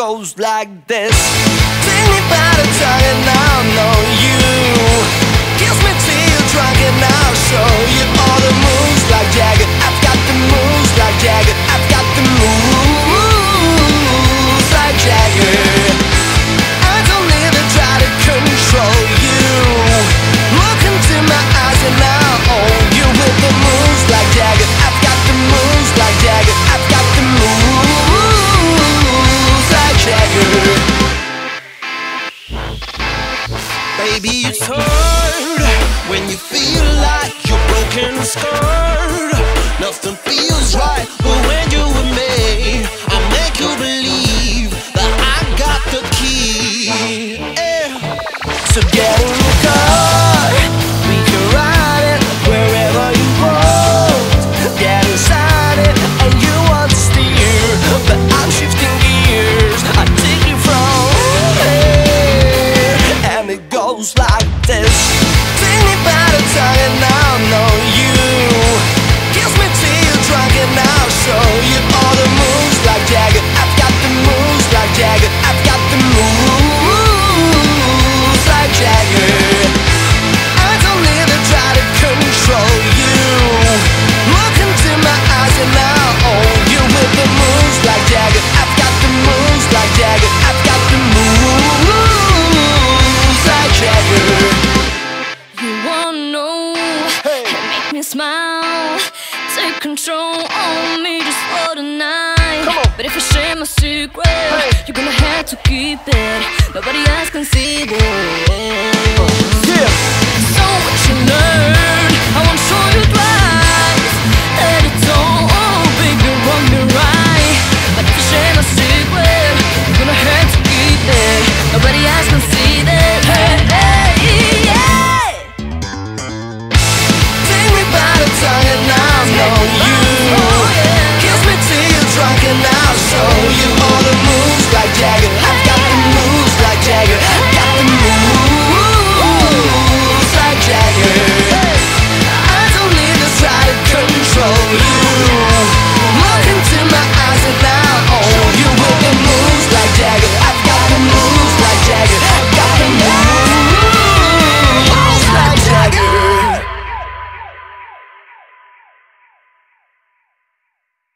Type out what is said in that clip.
goes like this. Take me by the tongue and I'll know you. Kiss me till you're drunk and I'll show you all the moves like Jagger. I've got the moves like Jagger. I've got the moves like Jagger. I don't need to try to control you. Look into my eyes and I'll own you with the moves like Jagger. I've got the moves like Jagger. I've got the moves like Jagger. Baby, it's hard when you feel like you're broken and scarred. Nothing feels right, but when you're with me, I'll make you believe that I got the key. Yeah. So get in your car, we can ride it wherever you want. Get inside it and you want to steer, but I'm shifting gears. I take you from here, and it goes like this. Take me by the tongue and I'll know you. Kiss me till you're drunk and I'll show you all the moves like Jagger. I've got the moves like Jagger. I've got the moves like Jagger. I don't need to try to control you. Look into my eyes and I'll own you with the moves like Jagger. I've got the moves like Jagger. I've got the moves like Jagger. You wanna know, hey, and make me smile. Take control on me just for the night. But if I share my secret, hey, you're gonna have to keep it. Nobody else can see it. Yeah. So what you learn, I wanna show you